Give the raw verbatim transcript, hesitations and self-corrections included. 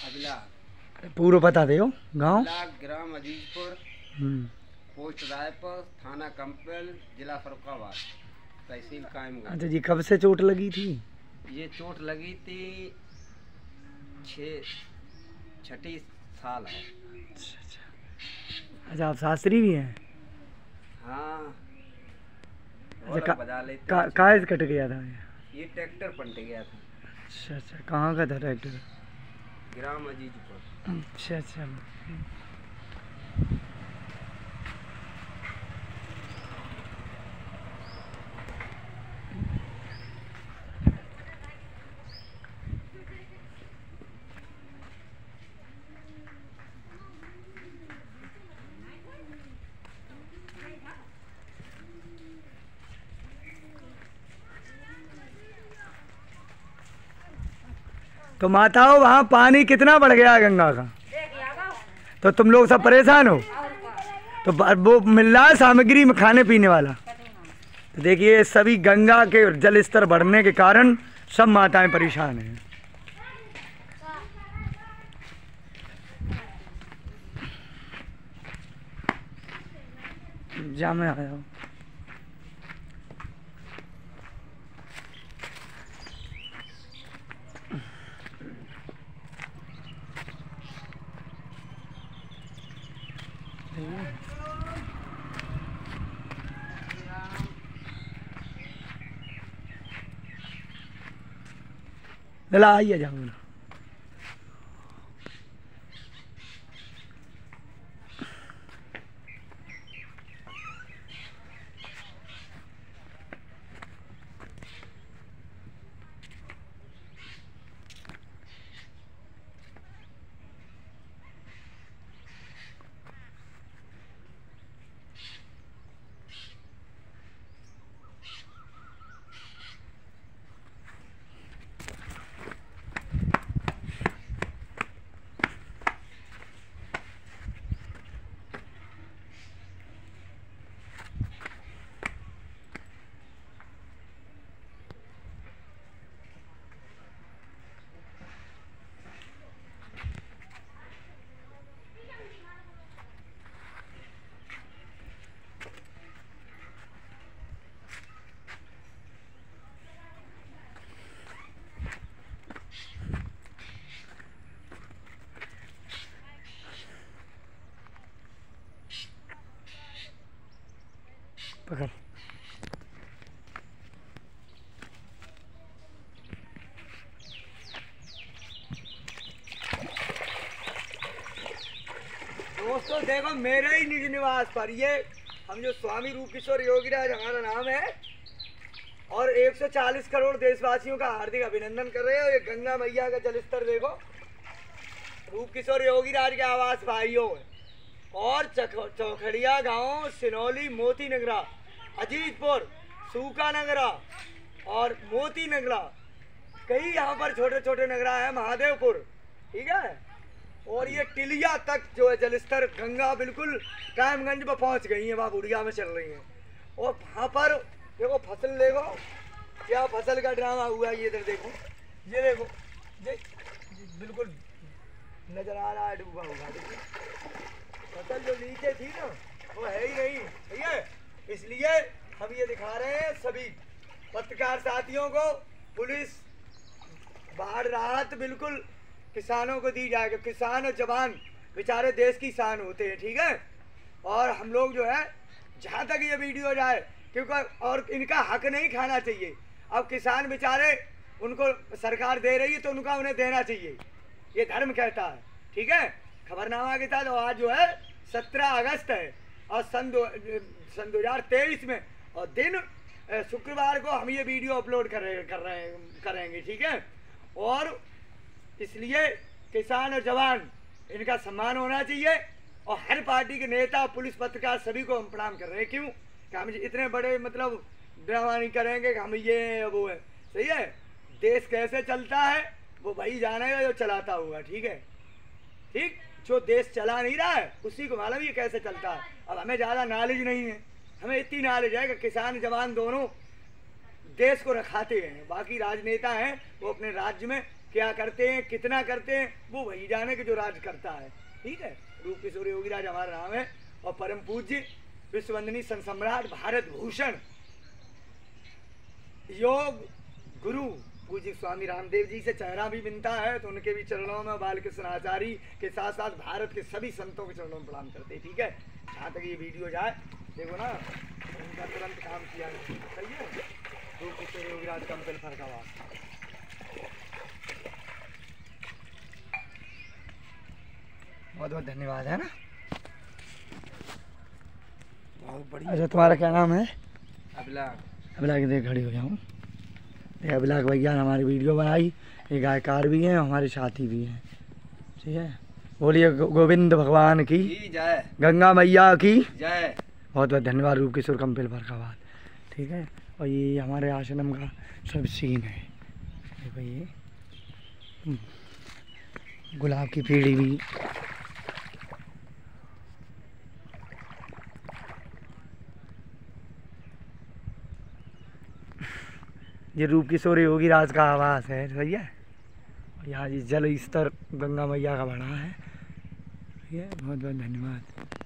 अगला पूरा बता दे गाँव। ग्राम अजीजपुर, पोस्ट रायपुर, थाना कंपल, जिला फरुखाबाद, तहसील कायमगंज। अच्छा जी, कब से चोट लगी थी? ये चोट लगी थी छः छठी साल है। अच्छा अच्छा अच्छा, आप शास्त्री भी हैं? हाँ। अच्छा, बजा लेते। का, काहे से कट गया था ये? ये ट्रैक्टर पलट गया था। अच्छा अच्छा, कहाँ का था ट्रैक्टर? ग्राम अजीजपुर। अच्छा अच्छा। तो माताओं, वहाँ पानी कितना बढ़ गया गंगा का? तो तुम लोग सब परेशान हो? तो वो मिल रहा है सामग्री में खाने पीने वाला। तो देखिए, सभी गंगा के जल स्तर बढ़ने के कारण सब माताएं परेशान हैं। जा मैं आया हूँ। ला आइए जाऊँ। पकड़। दोस्तों देखो, मेरे ही निज निवास पर ये हम जो स्वामी रूप किशोर योगीराज हमारा नाम है, और एक सौ चालीस करोड़ देशवासियों का हार्दिक अभिनंदन कर रहे हो। ये गंगा मैया का जलस्तर देखो, रूप किशोर योगीराज के आवास भाइयों और चौखड़िया गांव, सिनौली, मोती नगरा, अजीजपुर, सूखा नगरा और मोती नगरा, कई यहाँ पर छोटे छोटे नगरा है, महादेवपुर, ठीक है। और ये टिलिया तक जो है जलस्तर गंगा बिल्कुल कायमगंज में पहुँच गई है, वहाँ बुढ़िया में चल रही है। और वहाँ पर देखो फसल, देखो क्या फसल का ड्रामा हुआ है। ये इधर देखो, ये देखो, ये बिल्कुल नजर आ रहा है डूबा हुआ। फसल जो नीचे थी ना, वो है ही नहीं, ठीक है। इसलिए हम ये दिखा रहे हैं सभी पत्रकार साथियों को, पुलिस बाढ़ राहत बिल्कुल किसानों को दी जाएगी। किसान और जवान बेचारे देश की शान होते हैं, ठीक है। और हम लोग जो है, जहाँ तक ये वीडियो जाए, क्योंकि और इनका हक नहीं खाना चाहिए। अब किसान बेचारे, उनको सरकार दे रही है तो उनका उन्हें देना चाहिए, ये धर्म कहता है, ठीक है। खबरनामा के साथ आज जो है सत्रह अगस्त है और सन दो सन दो हजार तेईस में, और दिन शुक्रवार को हम ये वीडियो अपलोड कर रहे कर रहे करेंगे, ठीक है। और इसलिए किसान और जवान, इनका सम्मान होना चाहिए। और हर पार्टी के नेता, पुलिस, पत्रकार सभी को हम प्रणाम कर रहे हैं। क्यों कि हम इतने बड़े मतलब ड्रामा नहीं करेंगे कि हम ये वो है, सही है। देश कैसे चलता है वो वही जानेगा जो चलाता हुआ, ठीक है, ठीक। जो देश चला नहीं रहा है उसी को मालूम ये कैसे चलता है। अब हमें ज़्यादा नॉलेज नहीं है, हमें इतनी नॉलेज है कि किसान जवान दोनों देश को रखाते हैं। बाकी राजनेता हैं वो अपने राज्य में क्या करते हैं, कितना करते हैं, वो वही जाने के जो राज करता है। ठीक है, रूप किशोर योगीराज हमारा नाम है और परम पूज्य विश्ववंदनीय संत सम्राट भारत भूषण योग गुरु पूज्य स्वामी रामदेव जी से चेहरा भी मिलता है, तो उनके भी चरणों में बालकृष्ण आचार्य के साथ साथ भारत के सभी संतों के चरणों में प्रणाम करते हैं। ठीक है, जहाँ तक ये वीडियो जाए देखो ना, उनका तुरंत काम किया है। सही है, रूप किशोर योगीराज कंपल फरकाबाद। बहुत बहुत धन्यवाद है ना। बहुत बढ़िया। अच्छा, तुम्हारा क्या नाम है? अभिलाष। अभिलाष देख खड़ी हो जाऊँ। ये अभिलाष भैया ने हमारी वीडियो बनाई, ये गायकार भी हैं, हमारे साथी भी हैं। ठीक है, बोलिए गोविंद भगवान की जय, गंगा मैया की जय। बहुत बहुत धन्यवाद रूप किशोर कंपल फरकाबाद। ठीक है, और ये हमारे आश्रम का सब सीन है। देखो ये गुलाब की पेड़ी भी। ये रूप किशोर योगीराज का आवास है। सही है, और यहाँ ये जल स्तर गंगा मैया का बना है। ठीक है, बहुत बहुत धन्यवाद।